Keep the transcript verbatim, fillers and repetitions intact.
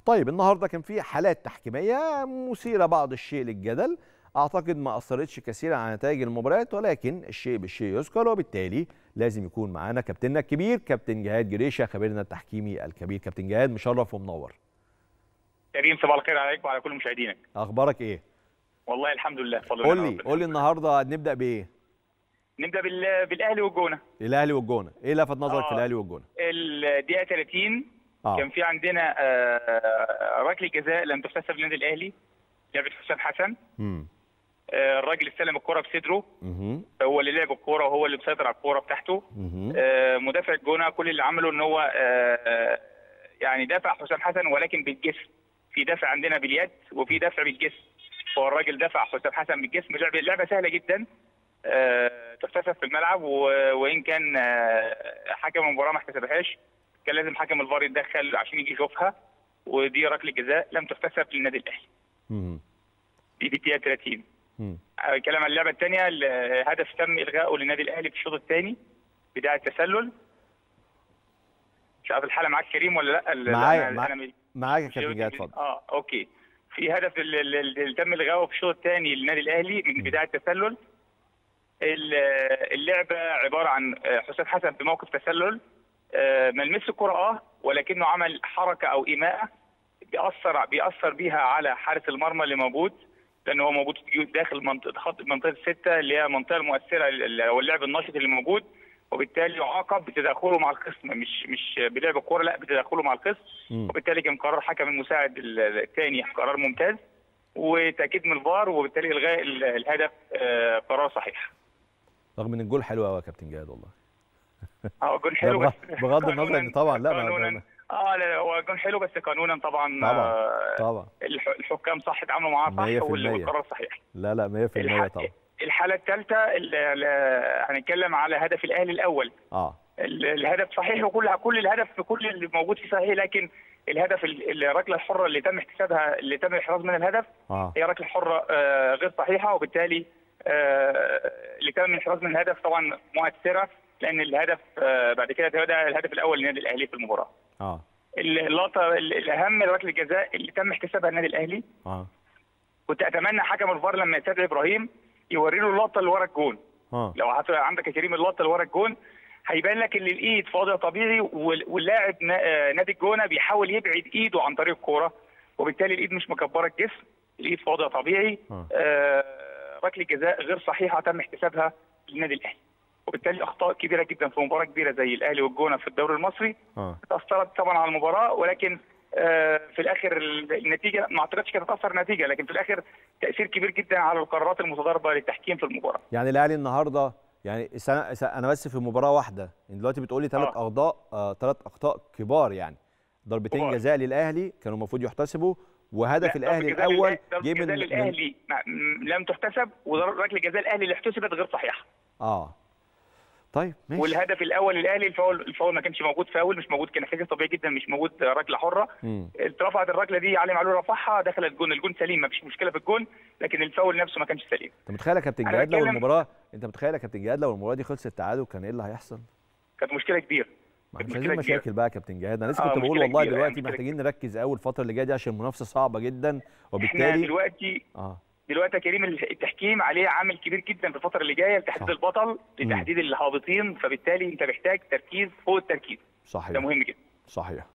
طيب النهارده كان في حالات تحكيميه مثيره بعض الشيء للجدل، اعتقد ما اثرتش كثيرا على نتائج المباريات، ولكن الشيء بالشيء يذكر، وبالتالي لازم يكون معانا كابتننا الكبير كابتن جهاد جريشه خبيرنا التحكيمي الكبير. كابتن جهاد مشرف ومنور. كريم صباح الخير عليك وعلى كل مشاهدينك. اخبارك ايه؟ والله الحمد لله بفضل الله. قول لي قول لي النهارده نبدا بايه؟ نبدا بال... بالاهلي والجونه. الاهلي والجونه، ايه لفت نظرك آه في الاهلي والجونه؟ الدقيقه ثلاثين آه. كان في عندنا آه ركله جزاء لم تحتسب للنادي الاهلي، لعبه حسام حسن. امم آه الراجل استلم الكره بصدره، امم هو اللي لعب الكره وهو اللي مسيطر على الكره بتاعته. آه مدافع الجونه كل اللي عمله ان هو آه يعني دافع حسام حسن ولكن بالجسم. في دافع عندنا باليد وفي دافع بالجسم، هو الراجل دفع حسام حسن بالجسم. لعبه لعبه سهله جدا آه تحتسب في الملعب، وان كان آه حكم المباراه ما احتسبهاش، كان لازم حكم الفار يتدخل عشان يجي يشوفها، ودي ركله جزاء لم تحتسب للنادي الاهلي. امم دي في الدقيقه ثلاثين. امم كلام عن اللعبه الثانيه، الهدف تم الغائه للنادي الاهلي في الشوط الثاني بتاع التسلل. مش عارف الحاله معاك كريم ولا لا؟ معايا معاك يا كابتن جهاد، اتفضل. اه اوكي. في هدف اللي تم الغائه في الشوط الثاني للنادي الاهلي من بدايه التسلل. اللعبه عباره عن حسام حسن في موقف تسلل، ما لمس الكره اه ولكنه عمل حركه او ايماء بيأثر بيأثر بيها على حارس المرمى اللي موجود، لانه هو موجود داخل منطقه خط منطقه السته اللي هي المنطقه المؤثره او اللعب النشط اللي موجود، وبالتالي يعاقب بتداخله مع الخصم، مش مش بلعب الكوره، لا بتداخله مع الخصم. وبالتالي كان قرار حكم المساعد الثاني قرار ممتاز وتاكيد من الفار، وبالتالي الغاء الهدف قرار صحيح. رغم ان الجول حلو قوي يا كابتن جهاد والله. اه جول حلو بس بغض النظر ان طبعا لا قانونا اه لا هو جول حلو بس قانونا طبعا طبعا آه طبعا الحكام صح اتعاملوا معاه صح والقرار صحيح. لا لا مية في المية طبعا. الحاله الثالثه هنتكلم على هدف الاهلي الاول. اه الهدف صحيح وكل كل الهدف كل اللي موجود فيه صحيح، لكن الهدف الركله الحره اللي تم احتسابها اللي تم الاحراز من الهدف آه. هي ركله حره آه غير صحيحه، وبالتالي آه اللي تم الاحراز من الهدف طبعا مؤثره، لان الهدف آه بعد كده ده الهدف الاول للنادي الاهلي في المباراه. اه اللقطه الاهم ركله الجزاء اللي تم احتسابها النادي الاهلي. اه كنت اتمنى حكم الفار لما يستدعي ابراهيم يوري له اللقطه اللي ورا الجون. اه لو عندك يا كريم اللقطه اللي ورا الجون هيبان لك ان الايد في وضع طبيعي، واللاعب نادي الجونه بيحاول يبعد ايده عن طريق الكوره، وبالتالي الايد مش مكبره الجسم، الايد في وضع طبيعي. آه. آه ركله جزاء غير صحيحه تم احتسابها للنادي الاهلي، وبالتالي اخطاء كبيره جدا في مباراه كبيره زي الاهلي والجونه في الدوري المصري اه اثرت طبعا على المباراه، ولكن آه في الاخر النتيجه ما اعتقدش كانت هتاثر النتيجه، لكن في الاخر تاثير كبير جدا على القرارات المتضاربه للتحكيم في المباراه. يعني الاهلي النهارده يعني انا بس في مباراه واحده، انت دلوقتي بتقول لي ثلاث آه. اخطاء آه ثلاث اخطاء كبار، يعني ضربتين جزاء للاهلي كانوا المفروض يحتسبوا، وهدف الاهلي الاول جه من الاهلي لم تحتسب، وركله جزاء الاهلي اللي احتسبت غير صحيحه. اه طيب ماشي. والهدف الاول للاهلي الفاول الفاول ما كانش موجود، فاول مش موجود، كان احتجاج طبيعي جدا، مش موجود ركله حره. اترفعت الركله دي، علي معلول رفعها دخل الجون، الجون سليم ما فيش مشكله في الجون، لكن الفاول نفسه ما كانش سليم. انت متخيل يا كابتن جهاد لو المباراه انت متخيل يا كابتن جهاد لو المباراه دي خلصت تعادل كان ايه اللي هيحصل؟ كانت مشكله كبيره. مش عايزين مشاكل بقى يا كابتن جهاد، انا لسه كنت آه بقول والله دلوقتي محتاجين نركز قوي الفتره اللي جايه دي عشان المنافسه صعبه جدا، وبالتالي احنا دلوقتي اه دلوقتي يا كريم التحكيم عليه عامل كبير جدا في الفتره اللي جايه لتحديد البطل، لتحديد الهابطين، فبالتالي انت محتاج تركيز فوق التركيز. صحيح، ده مهم جدا. صحيح.